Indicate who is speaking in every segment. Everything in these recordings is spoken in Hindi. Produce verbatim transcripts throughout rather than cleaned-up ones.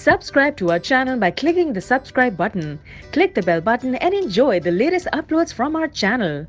Speaker 1: Subscribe to our channel by clicking the subscribe button. Click the bell button and enjoy the latest uploads from our channel.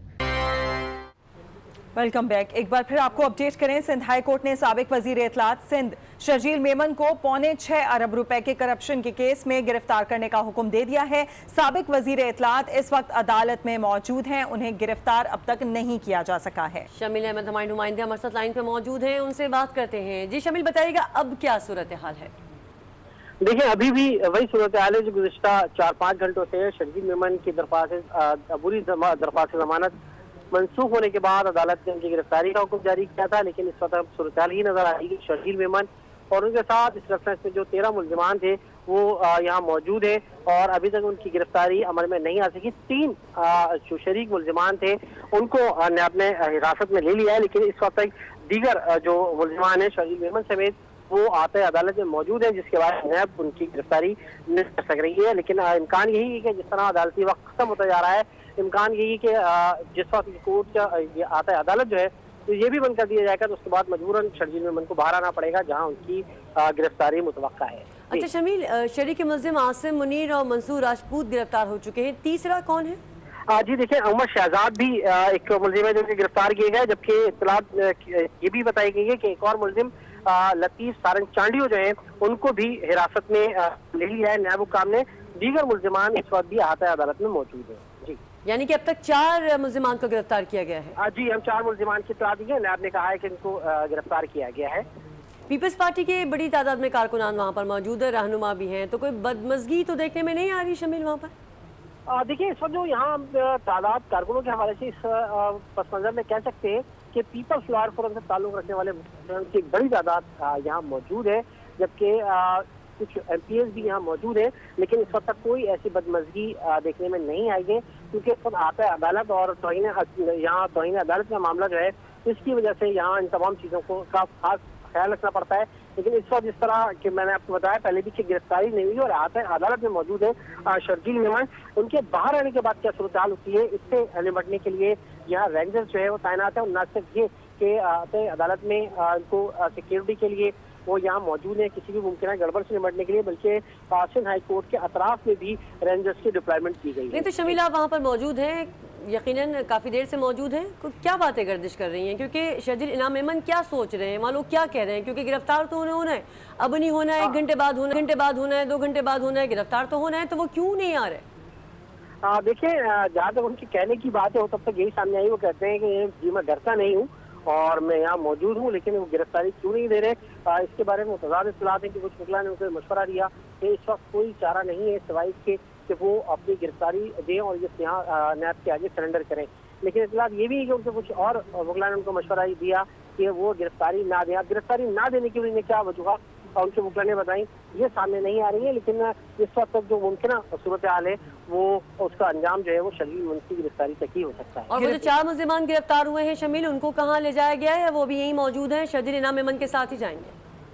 Speaker 2: Welcome back. एक बार फिर आपको अपडेट करें, सिंध हाई कोर्ट ने साबिक वजीर इत्तलात सिंध शर्जील मेमन को पौने छह अरब रुपए के करप्शन के केस में गिरफ्तार करने का हुक्म दे दिया है। साबिक वजीर इत्तलात इस वक्त अदालत में मौजूद हैं, उन्हें गिरफ्तार अब तक नहीं किया जा सका है।
Speaker 3: शमील अहमद हमारे नुमाइंदे हमारे साथ लाइन पे मौजूद हैं, उनसे बात करते हैं। जी शमील, बताइएगा अब क्या सूरत हाल है?
Speaker 4: देखिए, अभी भी वही सूरत हाल है जो गुज़िश्ता चार पाँच घंटों से शर्जील मेमन की दरख्वास्त अबूरी दरख्वास्त जमानत मनसूख होने के बाद अदालत ने उनकी गिरफ्तारी का हुक्म जारी किया था। लेकिन इस वक्त सूरत हाल ही नजर आ रही है। शर्जील मेमन और उनके साथ इस रेफरेंस में जो तेरह मुल्जिमान थे वो यहाँ मौजूद है और अभी तक उनकी गिरफ्तारी अमल में नहीं आ सकी। तीन जो शरीक मुल्जिमान थे उनको नैब ने हिरासत में ले लिया है, लेकिन इस वक्त तक दीगर जो मुल्जिमान है शर्जील मेमन समेत वो आते अदालत में मौजूद है, जिसके बाद नैब उनकी गिरफ्तारी नहीं कर सक रही है। लेकिन इम्कान यही है कि जिस तरह अदालती वक्त खत्म होता जा रहा है, इम्कान यही कि जिस वक्त कोर्ट का आता है अदालत जो है तो ये भी बंद कर दिया जाएगा, तो उसके बाद मजबूरन शर्जील मेमन को बाहर आना पड़ेगा जहां उनकी गिरफ्तारी मुतवक्का है।
Speaker 3: अच्छा शमील, शरीक मुल्जिम आसिम मुनीर और मंसूर राजपूत गिरफ्तार हो चुके हैं, तीसरा कौन है?
Speaker 4: जी देखिए, अहमद शहजाद भी एक मुल्जिम है जो कि गिरफ्तार किए गए, जबकि इत्तलात ये भी बताई गई है कि एक और मुल्जिम लतीफ सारंग चांडियो जो है उनको भी हिरासत में ले लिया है नैब हुक्काम ने। दीगर मुल्जिमान इस वक्त भी आहता अदालत में मौजूद है। जी,
Speaker 3: यानी कि अब तक चार मुल्जिमान को गिरफ्तार किया गया है।
Speaker 4: जी, हम चार मुल्जिमान की इत्तला दी है। नैब ने कहा है कि इनको गिरफ्तार किया गया है।
Speaker 3: पीपल्स पार्टी के बड़ी तादाद में कारकुनान वहाँ पर मौजूद है, रहनुमा भी हैं, तो कोई बदमजगी तो देखने में नहीं आ रही शमील वहाँ पर?
Speaker 4: देखिए, इस वक्त जो यहाँ तादाद कारकुनों के हवाले से इस पस मंजर में कह सकते हैं कि पीपल्स लॉयर फोरम से ताल्लुक रखने वाले की बड़ी तादाद यहाँ मौजूद है, जबकि कुछ एम पी एस भी यहाँ मौजूद है। लेकिन इस वक्त तक कोई ऐसी बदमजगी देखने में नहीं आई है, क्योंकि इस वक्त आता है अदालत और तौहीन यहाँ तौहीन अदालत का मामला जो है, इसकी वजह से यहाँ इन तमाम चीज़ों को का खास ख्याल रखना पड़ता है। लेकिन इस वक्त जिस तरह कि मैंने आपको बताया पहले भी कि गिरफ्तारी नहीं हुई और आता है अदालत में मौजूद है शर्जील मेमन, उनके बाहर आने के बाद क्या सूरत हाल होती है इससे निपटने के लिए यहाँ रेंजर्स जो है वो तैनात है। और न सिर्फ ये कि आते अदालत में इनको सिक्योरिटी के लिए वो यहाँ मौजूद है किसी भी मुमकिन गड़बड़ से निपटने के लिए, बल्कि सिंध हाई कोर्ट के अतराफ में भी रेंजर्स की डिप्लॉयमेंट की गई है।
Speaker 3: नहीं तो शमील, आप वहाँ पर मौजूद हैं, यकीनन काफ़ी देर से मौजूद हैं, क्या बातें गर्दिश कर रही हैं? क्योंकि शर्जील इनाम मेमन क्या सोच रहे हैं, मान लो क्या कह रहे हैं? क्योंकि गिरफ्तार तो उन्हें होना है, अब नहीं होना है, एक घंटे बाद होना है, घंटे बाद होना है, दो घंटे बाद होना है, गिरफ्तार तो होना है, तो वो क्यों नहीं आ रहे?
Speaker 4: देखिए, जहाँ तक उनकी कहने की बात है वो तब तक यही सामने आई। वो कहते हैं कि जी मैं डरता नहीं हूँ और मैं यहाँ मौजूद हूँ, लेकिन वो गिरफ्तारी क्यों नहीं दे रहे, आ, इसके बारे में मुतज़ाद इत्तलात है कि कुछ वकील ने उनको मशवरा दिया कि इस वक्त कोई चारा नहीं है सिवाय इसके कि वो अपनी गिरफ्तारी दें और ये यहाँ नैब के आगे सरेंडर करें। लेकिन इत्तलात ये भी है कि उनसे कुछ और वकील ने उनको मशवरा दिया कि वो गिरफ्तारी ना दें। गिरफ्तारी ना देने की उन्हें क्या वजूहत उनके वकील ने बताई ये सामने नहीं आ रही है, लेकिन इस वक्त तक जो मुमकिन सूरत हाल है वो उसका अंजाम जो है वो शर्जील मेमन की गिरफ्तारी तक ही हो सकता है।
Speaker 3: और वो जो चार मुल्जिमान गिरफ्तार हुए हैं शमील, उनको कहाँ ले जाया गया है? वो भी यहीं मौजूद हैं, शर्जील इनाम मेमन के साथ ही जाएंगे?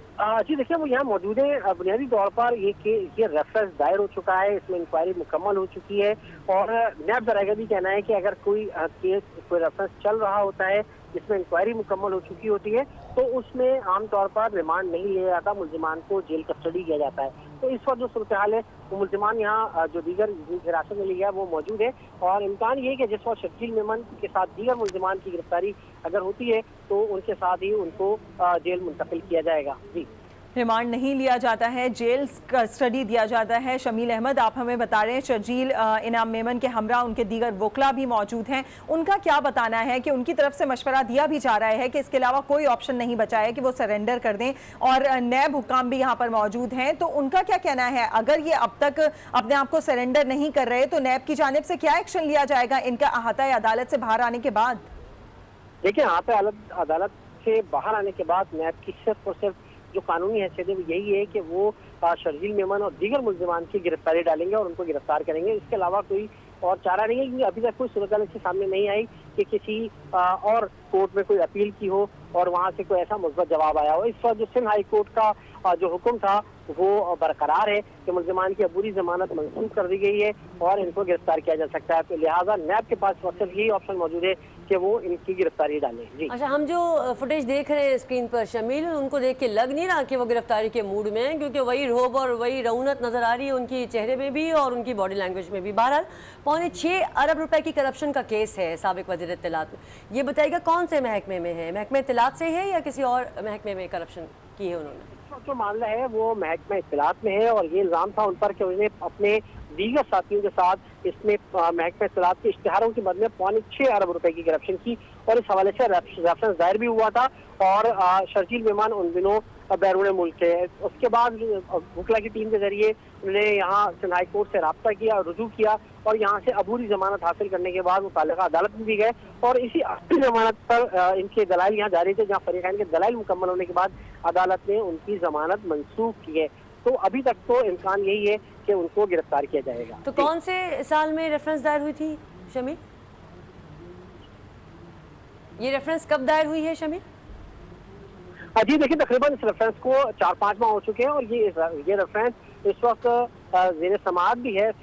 Speaker 4: जी देखिए, वो यहाँ मौजूद है। बुनियादी तौर पर ये ये रेफरेंस दायर हो चुका है, इसमें इंक्वायरी मुकम्मल हो चुकी है और नैब ज़राए का भी कहना है कि अगर कोई केस कोई रेफरेंस चल रहा होता है जिसमें इंक्वायरी मुकम्मल हो चुकी होती है तो उसमें आमतौर पर रिमांड नहीं लिया जाता, मुल्जिमान को जेल कस्टडी किया जाता है। तो इस वक्त जो सूरत हाल है वो मुल्जिमान यहाँ जो दीगर हिरासत में लिया है वो मौजूद है और इम्कान ये है कि जिस वक्त शर्जील मेमन के साथ दीगर मुल्जिमान की गिरफ्तारी अगर होती है तो उनके साथ ही उनको जेल मुंतकिल किया जाएगा। जी,
Speaker 2: रिमांड नहीं लिया जाता है, जेल कस्टडी दिया जाता है। शमील अहमद, आप हमें बता रहे हैं शर्जील इनाम मेमन के हमरा उनके दीगर वकला भी मौजूद हैं, उनका क्या बताना है कि उनकी तरफ से मशवरा दिया भी जा रहा है कि इसके अलावा कोई ऑप्शन नहीं बचा है कि वो सरेंडर कर दें और नैब हुक्काम भी यहाँ पर मौजूद हैं, तो उनका क्या कहना है? अगर ये अब तक अपने आप को सरेंडर नहीं कर रहे तो नैब की जानिब से क्या एक्शन लिया जाएगा इनका अहाता अदालत से बाहर आने के बाद?
Speaker 4: देखिए, अहाता अदालत से बाहर आने के बाद नैब की सिर्फ और सिर्फ जो कानूनी हैसियत है वो यही है कि वो शर्जील मेमन और दीगर मुल्जिमान की गिरफ्तारी डालेंगे और उनको गिरफ्तार करेंगे। इसके अलावा कोई और चारा नहीं है, क्योंकि अभी तक कोई सूरत इसके सामने नहीं आई कि किसी और कोर्ट में कोई अपील की हो और वहाँ से कोई ऐसा मुस्बत जवाब आया हो। इस वक्त जो सिंध हाई कोर्ट का जो हुक्म था वो बरकरार है कि मुल्जिमान की अबूरी जमानत मंसूख कर दी गई है और इनको गिरफ्तार किया जा सकता है। तो लिहाजा नैब के पास सिर्फ यही ऑप्शन मौजूद है कि वो इनकी गिरफ्तारी डालें। जी
Speaker 3: अच्छा, हम जो फुटेज देख रहे हैं स्क्रीन पर शमील, उनको देख के लग नहीं रहा कि वो गिरफ्तारी के मूड में हैं, क्योंकि वही रोब और वही रौनक नजर आ रही है उनकी चेहरे में भी और उनकी बॉडी लैंग्वेज में भी। बहरहाल पौने छः अरब रुपए की करप्शन का केस है साबिक वज़ीर इत्तलात में। ये बताइएगा कौन से महकमे में है, महकमे इत्तलात से है या किसी और महकमे में करप्शन की है उन्होंने?
Speaker 4: जो मामला है वो महकमा इत्तलात में है और ये इल्जाम था उन पर कि उन्हें अपने दीगर साथियों के साथ इसमें महकमा इत्तलात के इश्तिहारों के बदले पौने छः अरब रुपए की करप्शन की और इस हवाले से रेफरेंस दायर भी हुआ था और शर्जील मेमन उन दिनों बैरून मुल्क है। उसके बाद वकला की टीम के जरिए उन्होंने यहाँ सिंध हाई कोर्ट से रब्ता किया, रुजू किया और यहाँ से अबूरी जमानत हासिल करने के बाद मुताल्लिका अदालत में भी गए और इसी अबूरी जमानत पर इनके दलाइल यहाँ जारी थे, जहाँ फरीकैन के दलाइल मुकम्मल होने के बाद अदालत ने उनकी जमानत मंसूख की है। तो अभी तक तो इम्कान यही है कि उनको गिरफ्तार किया जाएगा।
Speaker 3: तो कौन से साल में रेफरेंस दायर हुई थी शमील? ये रेफरेंस कब दायर हुई है शमील?
Speaker 4: जी देखिए, तकरीबन इस रेफरेंस को चार पाँच माह हो चुके हैं और ये ये रेफरेंस इस वक्त ज़ेर समाअत भी है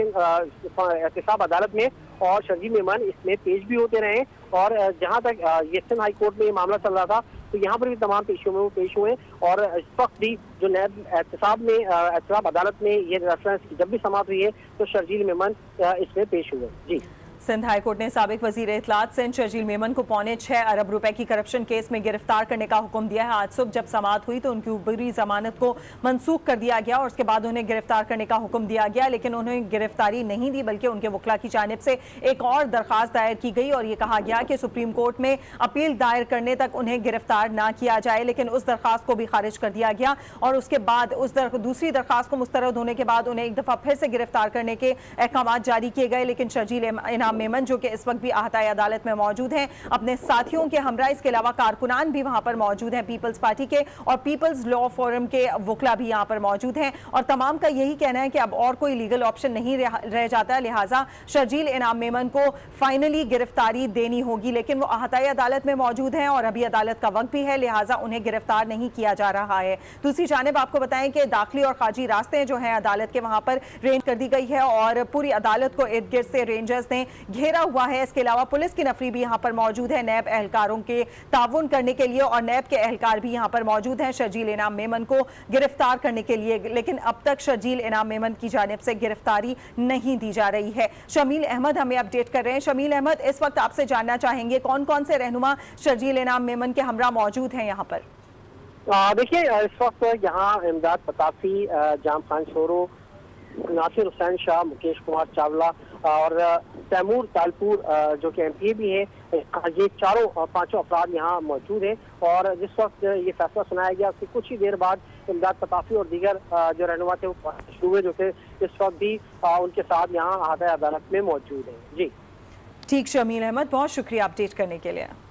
Speaker 4: एहतसाब अदालत में और शर्जील मेमन इसमें पेश भी होते रहे और जहां तक ये सिंध हाई कोर्ट में ये मामला चल रहा था तो यहाँ पर भी तमाम पेशियों में वो पेश हुए और इस वक्त भी जो नैब एहतसाब में एहतसाब अदालत में ये रेफरेंस की जब भी समाअत हुई है तो शर्जील मेमन इसमें पेश हुए। जी,
Speaker 2: सिंध हाईकोर्ट ने साबिक वजीर इत्तलात सिंध शर्जील मेमन को पौने छह अरब रुपए की करप्शन केस में गिरफ्तार करने का हुक्म दिया है। आज सुबह जब समाअत हुई तो उनकी ऊपरी जमानत को मंसूख कर दिया गया और उसके बाद उन्हें गिरफ्तार करने का हुक्म दिया गया, लेकिन उन्हें गिरफ्तारी नहीं दी बल्कि उनके वकला की जानिब से एक और दरखास्त दायर की गई और ये कहा गया कि सुप्रीम कोर्ट में अपील दायर करने तक उन्हें गिरफ्तार ना किया जाए, लेकिन उस दरखास्त को भी खारिज कर दिया गया और उसके बाद उस दर, दूसरी दरखास्त को मुस्तरद होने के बाद उन्हें एक दफा फिर से गिरफ्तार करने के अहकाम जारी किए गए। लेकिन शर्जील इनाम मेमन जो कि इस वक्त भी अहताए अदालत में मौजूद हैं अपने साथियों के हमरा, इसके अलावा कारकुनान भी वहां पर मौजूद हैं पीपल्स पार्टी के और पीपल्स लॉ फोरम के वकला भी यहां पर मौजूद हैं और तमाम का यही कहना है कि अब और कोई लीगल ऑप्शन नहीं रह जाता, लिहाजा शर्जील इनाम मेमन को फाइनली गिरफ्तारी देनी होगी। लेकिन वो अहताए अदालत में मौजूद हैं और अभी अदालत का वक्त भी है, लिहाजा उन्हें गिरफ्तार नहीं किया जा रहा है। दूसरी जानिब आपको बताएं कि दाखिली और खारजी रास्ते जो हैं अदालत के वहां पर रेंज कर दी गई है और पूरी अदालत को इर्द गिर्द से रेंजर्स ने घेरा हुआ है। इसके अलावा पुलिस की नफरी भी यहाँ पर मौजूद है नैब एहलकारों के ताउन करने के लिए और नैब के एहलकार भी यहाँ पर मौजूद हैं शर्जील इनाम मेमन को गिरफ्तार करने के लिए, लेकिन अब तक शर्जील इनाम मेमन की जानिब से गिरफ्तारी नहीं दी जा रही है। शमील अहमद हमें अपडेट कर रहे हैं। शमील अहमद, इस वक्त आपसे जानना चाहेंगे कौन कौन से रहनुमा शर्जील इनाम मेमन के हमरा मौजूद हैं यहाँ पर?
Speaker 4: देखिए, इस वक्त यहाँ इमदाद पताफी, जाम खान शोरो, नासिर हुसैन शाह, मुकेश कुमार चावला और तैमूर तालपुर जो कि एम पी भी है, ये चारों पांचों अफराद यहाँ मौजूद हैं और जिस वक्त ये फैसला सुनाया गया उसके कुछ ही देर बाद इमदाद पताफी और दीगर जो रहनुमा थे वो शुरू हुए जो कि इस वक्त भी उनके साथ यहाँ अहताए अदालत में मौजूद हैं। जी
Speaker 2: ठीक, शमील अहमद, बहुत शुक्रिया अपडेट करने के लिए।